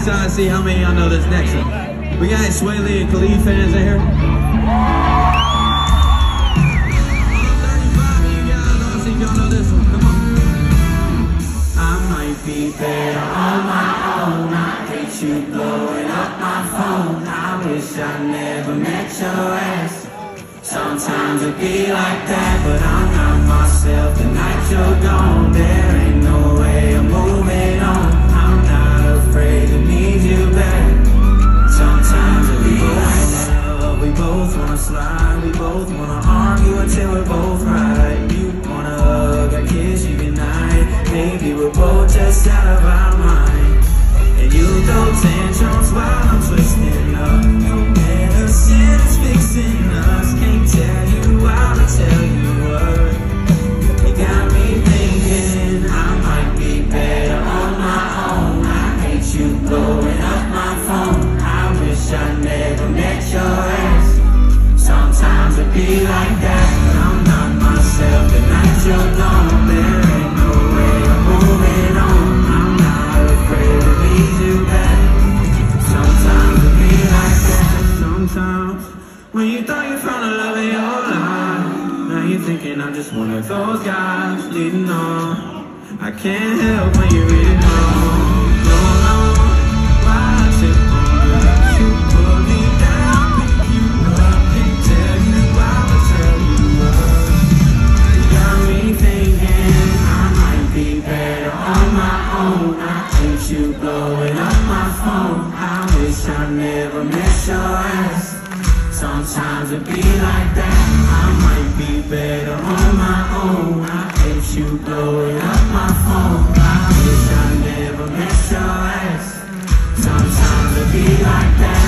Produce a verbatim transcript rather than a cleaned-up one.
excited to see how many of y'all know this next one. We got Sway Lee and Khalid fans in here. thirty-five of you guys, I want to see if y'all know this one. Come on. I might be better on my own. I hate you blowing up my phone. I wish I never met your ass. Sometimes it be like that, but I'm not myself the night you're gone. There ain't no way I'm moving on. I'm not afraid to need you back. Sometimes it be like that. We both wanna slide, we both wanna argue until we're both right. You wanna hug, I kiss you goodnight. Maybe we're both just out of our mind. And you throw tantrums while I'm twisting up. No medicine is fixing us. Can't tell you how to tell you what. You got me thinking I might be better on my own. I hate you blowing up my phone. I wish I never met your ass. Sometimes it be like that, but I'm not myself the night you're gone. There ain't no way I'm moving on. I'm not afraid to leave you back. Sometimes it be like that. Sometimes when you thought you found the love of your life, now you're thinking I'm just one of those guys leading on. I can't help when you read it wrong. No, no, why I tip on you? You put me down, pick you up, can't tell you how to tell you what. You got me thinking I might be better on my own. I hate you blowing up my phone. I wish I never met your ass. Sometimes it be like that. I might be better on my own. I hate you blowing up my phone. I wish I never met your ass. Sometimes it be like that.